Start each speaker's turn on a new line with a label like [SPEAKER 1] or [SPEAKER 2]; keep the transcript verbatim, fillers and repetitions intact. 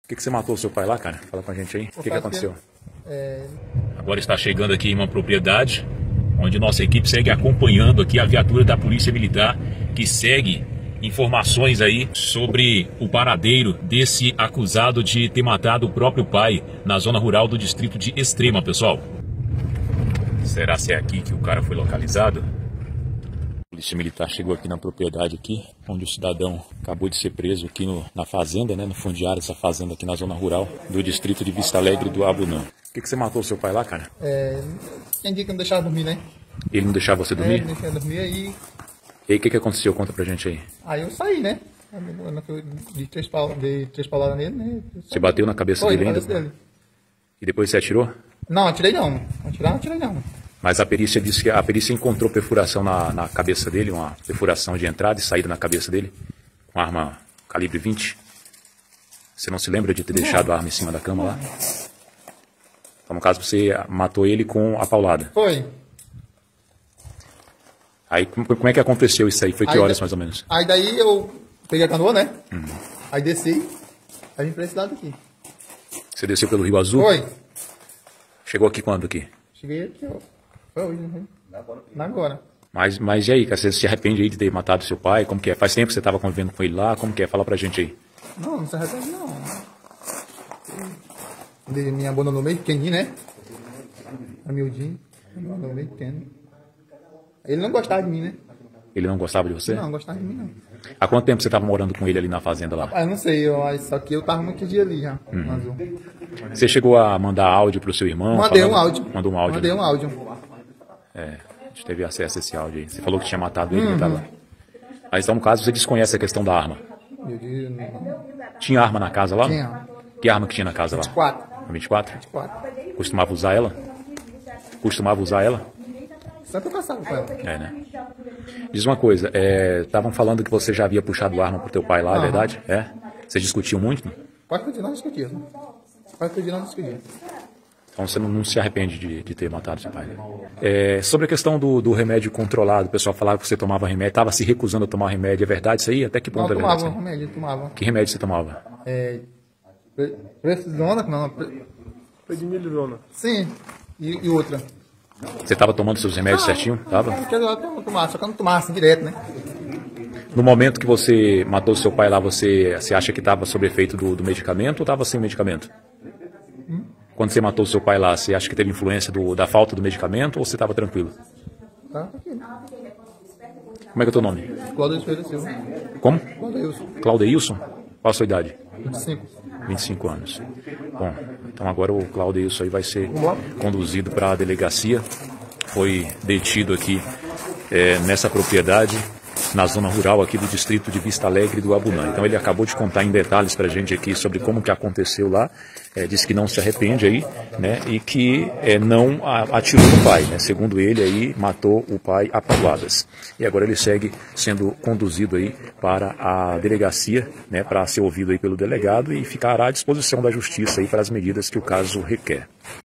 [SPEAKER 1] que, que você matou o seu pai lá, cara? Fala com a gente aí. O que, que aconteceu?
[SPEAKER 2] É...
[SPEAKER 3] Agora está chegando aqui em uma propriedade onde nossa equipe segue acompanhando aqui a viatura da Polícia Militar, que segue informações aí sobre o paradeiro desse acusado de ter matado o próprio pai na zona rural do distrito de Extrema, pessoal. Será se é aqui que o cara foi localizado? A Polícia Militar chegou aqui na propriedade aqui, onde o cidadão acabou de ser preso aqui no, na fazenda, né, no fundiário dessa fazenda aqui na zona rural do distrito de Vista Alegre do Abunã.
[SPEAKER 1] Por que, que você matou o seu pai lá, cara?
[SPEAKER 2] É... Quem disse que não deixava dormir, né?
[SPEAKER 1] Ele não deixava você dormir?
[SPEAKER 2] É, não deixava dormir aí...
[SPEAKER 1] E aí, o que, que aconteceu? Conta pra gente aí.
[SPEAKER 2] Aí eu saí, né? Eu dei três, pau, dei três pauladas nele, né?
[SPEAKER 1] Você bateu na cabeça
[SPEAKER 2] Foi,
[SPEAKER 1] dele
[SPEAKER 2] na
[SPEAKER 1] ainda?
[SPEAKER 2] cabeça dele.
[SPEAKER 1] E depois você atirou?
[SPEAKER 2] Não, atirei não. Atirar, não atirei não.
[SPEAKER 1] Mas a perícia disse que a perícia encontrou perfuração na, na cabeça dele, uma perfuração de entrada e saída na cabeça dele, com arma calibre vinte. Você não se lembra de ter deixado a arma em cima da cama lá? Então, no caso, você matou ele com a paulada.
[SPEAKER 2] Foi.
[SPEAKER 1] Aí, como é que aconteceu isso aí? Foi que
[SPEAKER 2] Aí
[SPEAKER 1] horas,
[SPEAKER 2] da-
[SPEAKER 1] mais ou menos?
[SPEAKER 2] Aí daí eu peguei a canoa, né?
[SPEAKER 1] Uhum.
[SPEAKER 2] Aí desci, aí vim pra esse lado aqui.
[SPEAKER 1] Você desceu pelo Rio Azul?
[SPEAKER 2] Foi.
[SPEAKER 1] Chegou aqui quando aqui?
[SPEAKER 2] Cheguei aqui, ó. Foi hoje, né? Na agora.
[SPEAKER 1] Mas, mas e aí, cara? Você se arrepende aí de ter matado seu pai? Como que é? Faz tempo que você estava convivendo com ele lá? Como que é? Fala pra gente aí.
[SPEAKER 2] Não, não se arrepende não. Ele me abandonou meio pequenininho, né? Humildinho. Me abandonou meio pequeno. Ele não gostava de mim, né?
[SPEAKER 1] Ele não gostava de você?
[SPEAKER 2] Não, não gostava de mim não.
[SPEAKER 1] Há quanto tempo você estava morando com ele ali na fazenda lá?
[SPEAKER 2] Ah, eu não sei, eu, aí só que eu tava muitos dias ali já. no Azul.
[SPEAKER 1] Você chegou a mandar áudio pro seu irmão?
[SPEAKER 2] Mandei um
[SPEAKER 1] falando-
[SPEAKER 2] áudio.
[SPEAKER 1] Mandou um áudio.
[SPEAKER 2] Mandei
[SPEAKER 1] né?
[SPEAKER 2] um áudio.
[SPEAKER 1] É, a gente teve acesso a esse áudio aí. Você falou que tinha matado ele,
[SPEAKER 2] Uhum.
[SPEAKER 1] não tava? Mas então, no caso, você desconhece a questão da arma.
[SPEAKER 2] Eu disse, não.
[SPEAKER 1] Tinha arma na casa lá?
[SPEAKER 2] Tinha.
[SPEAKER 1] Que arma que tinha na casa lá?
[SPEAKER 2] Quatro.
[SPEAKER 1] vinte e quatro?
[SPEAKER 2] Quatro.
[SPEAKER 1] Costumava usar ela? Costumava usar ela?
[SPEAKER 2] Só que eu passava com ela.
[SPEAKER 1] É, né? Diz uma coisa, estavam falando que você já havia puxado arma pro teu pai lá, é
[SPEAKER 2] Aham.
[SPEAKER 1] verdade? É? Vocês discutiam muito? Né?
[SPEAKER 2] Quase todo dia nós discutíamos. Né? Quase todo dia nós discutíamos.
[SPEAKER 1] Então você não, não se arrepende de, de ter matado seu pai. Né? É, sobre a questão do, do remédio controlado, o pessoal falava que você tomava remédio, estava se recusando a tomar remédio, é verdade isso aí? Até que
[SPEAKER 2] Não,
[SPEAKER 1] ponto
[SPEAKER 2] eu
[SPEAKER 1] é
[SPEAKER 2] tomava
[SPEAKER 1] verdade? isso aí?
[SPEAKER 2] remédio, eu tomava.
[SPEAKER 1] Que remédio você tomava?
[SPEAKER 2] É. pre- Prednisona, como é o nome? Pre-
[SPEAKER 4] Prednisolona.
[SPEAKER 2] Sim. E, e outra.
[SPEAKER 1] Você estava tomando seus remédios certinho? Tava?
[SPEAKER 2] Eu quero tomar, só que eu não tomava assim direto, né?
[SPEAKER 1] No momento que você matou seu pai lá, você, você acha que estava sob efeito do, do medicamento ou estava sem medicamento? Quando você matou seu pai lá, você acha que teve influência do, da falta do medicamento ou você estava tranquilo?
[SPEAKER 2] Tá? Aqui.
[SPEAKER 1] Como é que é o teu nome?
[SPEAKER 2] Cláudio Ferreira Silva.
[SPEAKER 1] Como?
[SPEAKER 2] Cláudio
[SPEAKER 1] Claudeilson? Qual a sua idade?
[SPEAKER 2] vinte e cinco.
[SPEAKER 1] vinte e cinco anos. Bom, então agora o Claudeilson aí vai ser conduzido para a delegacia. Foi detido aqui é, nessa propriedade, na zona rural aqui do distrito de Vista Alegre do Abunã. Então ele acabou de contar em detalhes para a gente aqui sobre como que aconteceu lá. É, disse que não se arrepende aí, né? E que é, não a- atirou no pai, né? Segundo ele aí, matou o pai a pauladas. E agora ele segue sendo conduzido aí para a delegacia, né? Para ser ouvido aí pelo delegado e ficará à disposição da justiça aí para as medidas que o caso requer.